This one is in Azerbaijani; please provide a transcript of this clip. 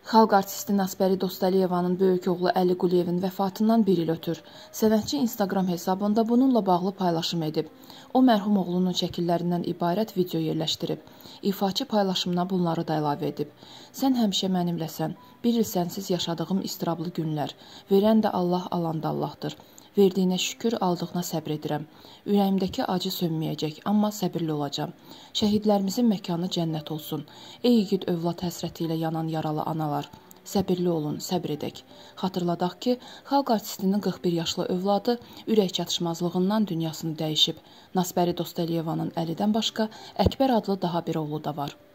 Xalq artisti Nasbəri Dostəliyevanın böyük oğlu Əli Quliyevin vəfatından bir il ötür. Sənətçi Instagram hesabında bununla bağlı paylaşım edib. O, mərhum oğlunun şəkillərindən ibarət video yerləşdirib. İfaçı paylaşımına bunları da əlavə edib. Sən həmişə mənimləsən. Bir il sənsiz yaşadığım istirablı günlər. Verən də Allah, alan da Allahdır. Verdiyinə şükür, aldığına səbr edirəm. Ürəyimdəki acı sönməyəcək, amma səbirli olacam. Şəhidlərimizin məkanı cənnət olsun. Ey igid övlad həsrəti ilə yanan yaralı analar. Səbirli olun, səbr edək. Xatırladaq ki, xalq artistinin 41 yaşlı övladı ürək çatışmazlığından dünyasını dəyişib. Nasbəri Dostəliyevanın Əlidən başqa Əkbər adlı daha bir oğlu da var.